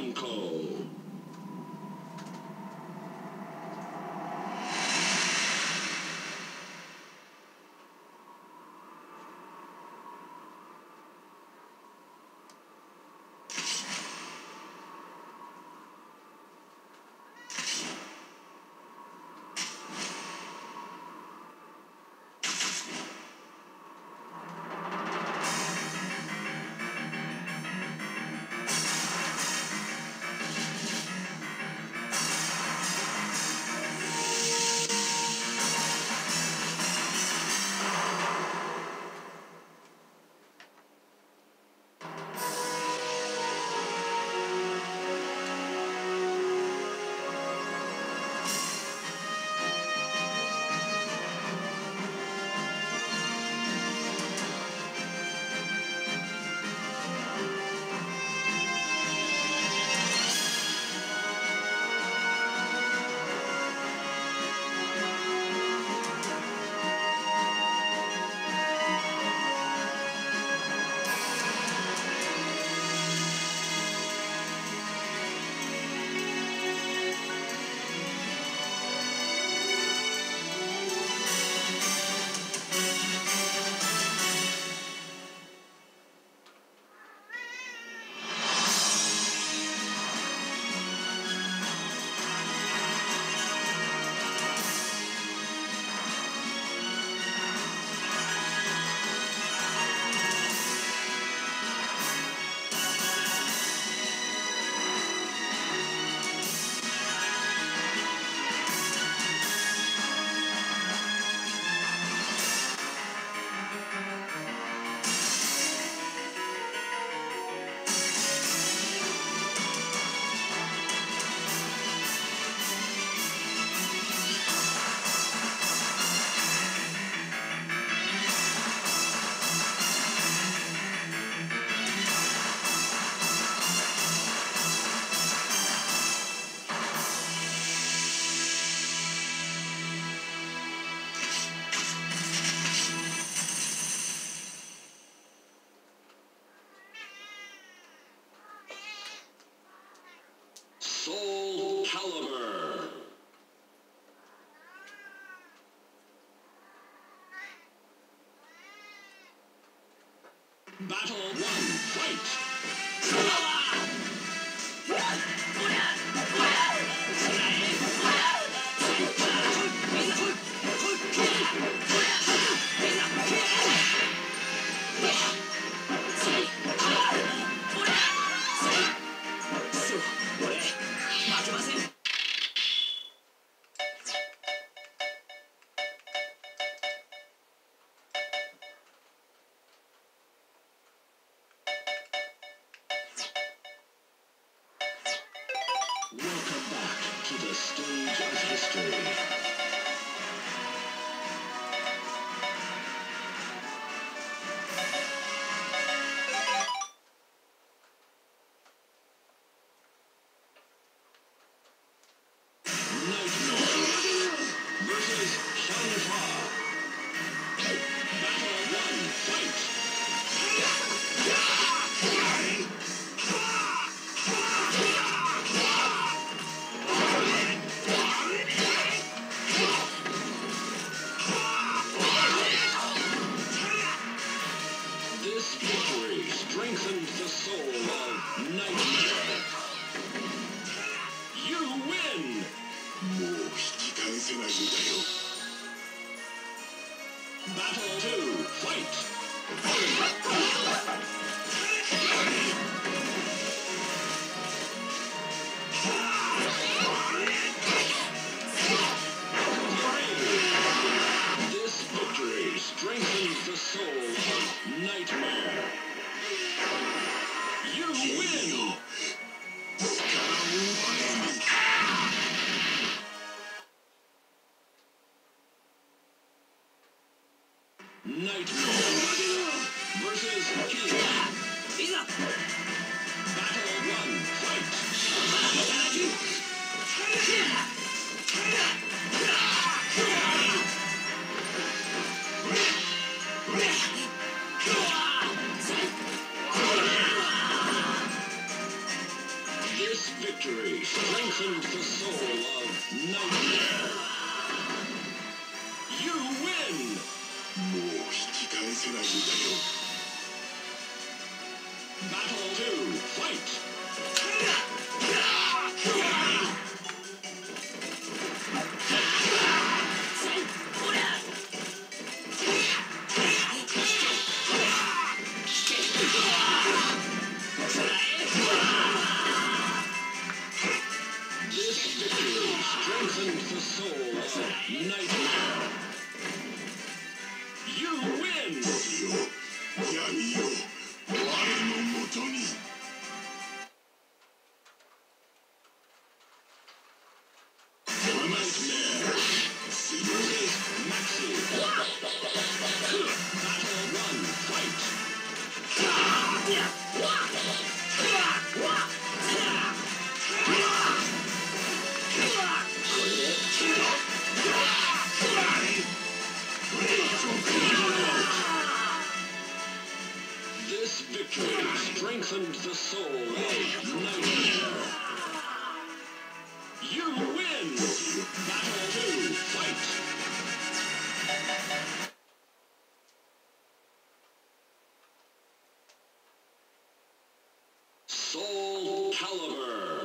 Blanco. Soul Calibur. Battle 1, fight! Welcome back to the stage of history. Nightmare versus Shang-Fa. Battle 1, fight! This victory strengthens the soul of Nightmare. You win! もう引き返せないんだよ。Battle 2, fight! This victory strengthens the soul of Nightmare. You win! This victory strengthened the soul of Nightmare. You win! もう引き返せないんだよ。Battle 2, fight! This victory strengthened the soul of Nightmare. You win! 闇よ、我のもとに。Nightmare versus Maxi. Battle 1, fight! This victory strengthened the soul of Nightmare. You win! Battle 2, fight! Soul Calibur.